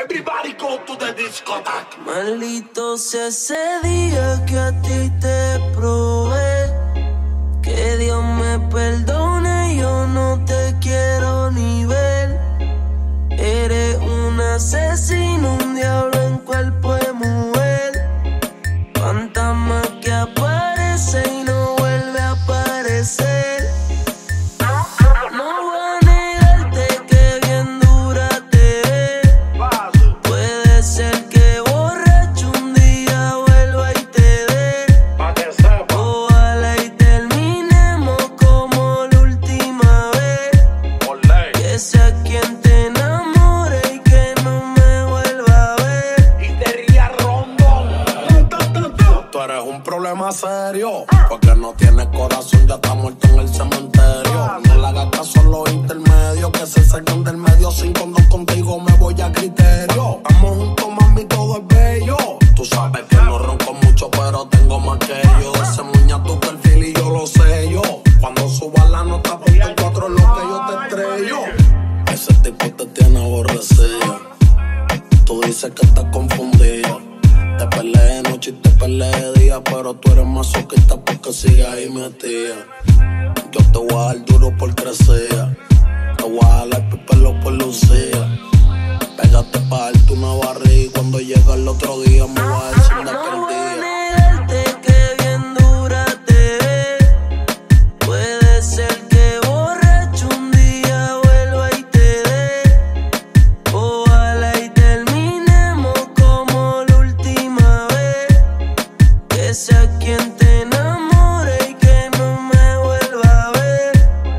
Everybody go to the discotheque. Maldito sea ese día que a ti te probé. Que Dios me perdone, yo no te quiero ni ver. Eres un asesino, un diablo en cuerpo de mujer. Fantasma que aparece y no vuelve a aparecer. No voy a negarte que bien dura te ves. Puede ser que borracho un día vuelva y te dé. Ojalá y terminemos como la última vez. Que sea quien te enamore y que no me vuelva a ver. Y te ría rondón. Tú eres un problema serio, porque no tienes corazón, ya está muerto en el cementerio. No le hagas caso a los intermedios, que se sacan del medio. Sin condón contigo me voy a criterio. Estamos juntos, mami, todo es bello. Tú sabes que no ronco mucho, pero tengo más que yo. Ese muña tu perfil y yo lo sé yo. Cuando subas la nota, ponte el 4 es lo que yo te estrello. Ese tipo te tiene aborrecida. Tú dices que estás confundida. Te peleé de noche y te peleé de día, pero tú eres masoquista porque sigues ahí metida. Yo te voy a dar duro por crecer. Te voy a jalar el pelo por lucía. Pégate pa' darte una barriga y cuando llega el otro día me voy a decir una No voy a perdida. negarte que bien dura te ves. Puede ser que borracho un día vuelva y te dé. Ojalá y terminemos como la última vez. Que sea quien te enamore y que no me vuelva a ver.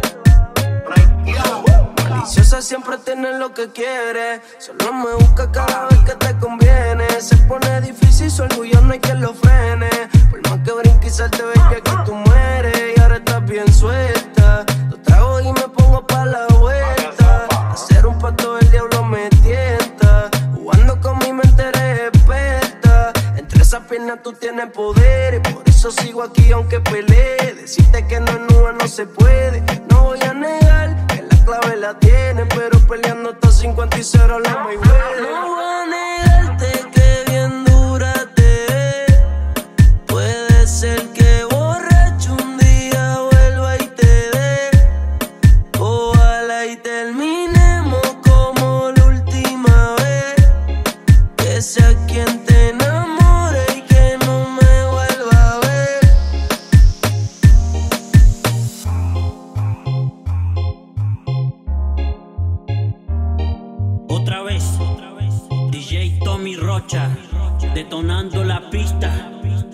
Maliciosa siempre tiene lo que quiere. Solo me busca cada vez que te conviene. Se pone difícil, su orgullo no hay quien lo frene. Por más que brinque y salte, baby, aquí tú mueres. Y ahora estás bien suelta. Lo trago y me pongo pa' la vuelta. Hacer un pacto el diablo me tienta. Jugando con mi mente eres experta. Entre esas piernas tú tienes poder. Y por eso sigo aquí aunque pelee. Decirte que no es nube no se puede. No voy a negar que la clave la tiene, pero peleando hasta 50 y 0 la muy buena. No voy a negarte que bien dura te ves. Puede ser que borracho un día vuelva y te dé. Ojalá y terminemos como la última vez. Que sea quien te enamore y que no me vuelva a ver. Otra vez, DJ Tommy Rocha, detonando la pista.